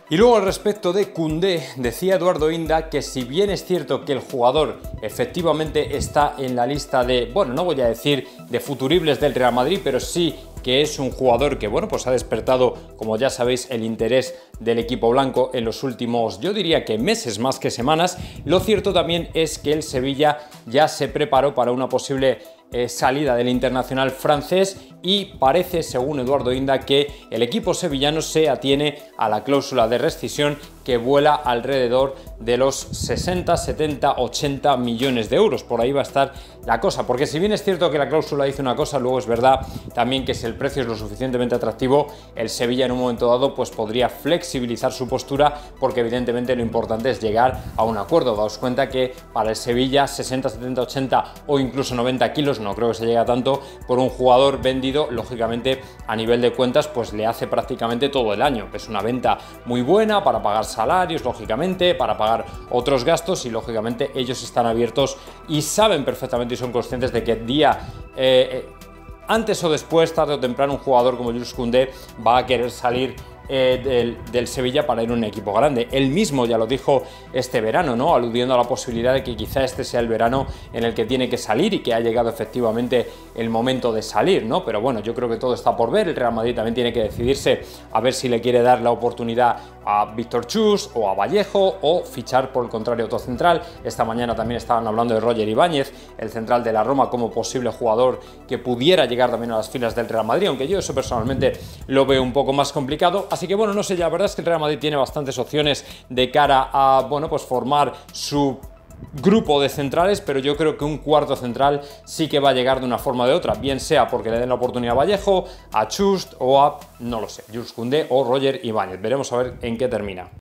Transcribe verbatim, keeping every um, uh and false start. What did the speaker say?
Y luego al respecto de Koundé, decía Eduardo Inda que si bien es cierto que el jugador efectivamente está en la lista de, bueno, no voy a decir de futuribles del Real Madrid, pero sí que es un jugador que, bueno, pues ha despertado, como ya sabéis, el interés del equipo blanco en los últimos, yo diría que meses más que semanas. Lo cierto también es que el Sevilla ya se preparó para una posible eh, salida del internacional francés y parece, según Eduardo Inda, que el equipo sevillano se atiene a la cláusula de rescisión que vuela alrededor de los sesenta, setenta, ochenta millones de euros. Por ahí va a estar la cosa, porque si bien es cierto que la cláusula dice una cosa, luego es verdad también que si el precio es lo suficientemente atractivo, el Sevilla en un momento dado pues podría flexibilizar su postura, porque evidentemente lo importante es llegar a un acuerdo. Daos cuenta que para el Sevilla sesenta, setenta, ochenta o incluso noventa kilos, no creo que se llegue a tanto, por un jugador vendido, lógicamente a nivel de cuentas pues le hace prácticamente todo el año. Es una venta muy buena para pagar salarios, lógicamente, para pagar otros gastos, y lógicamente ellos están abiertos y saben perfectamente y son conscientes de que día eh, antes o después, tarde o temprano, un jugador como Jules Koundé va a querer salir Eh, del, del Sevilla para ir a un equipo grande. Él mismo ya lo dijo este verano, ¿no? Aludiendo a la posibilidad de que quizá este sea el verano en el que tiene que salir y que ha llegado efectivamente el momento de salir, ¿no? Pero bueno, yo creo que todo está por ver. El Real Madrid también tiene que decidirse a ver si le quiere dar la oportunidad a Víctor Chus o a Vallejo, o fichar por el contrario otro central. Esta mañana también estaban hablando de Roger Ibáñez, el central de la Roma, como posible jugador que pudiera llegar también a las filas del Real Madrid, aunque yo eso personalmente lo veo un poco más complicado. Así que bueno, no sé, la verdad es que el Real Madrid tiene bastantes opciones de cara a, bueno, pues formar su grupo de centrales, pero yo creo que un cuarto central sí que va a llegar de una forma o de otra, bien sea porque le den la oportunidad a Vallejo, a Chust o a, no lo sé, Jules Koundé o Roger Ibáñez. Veremos a ver en qué termina.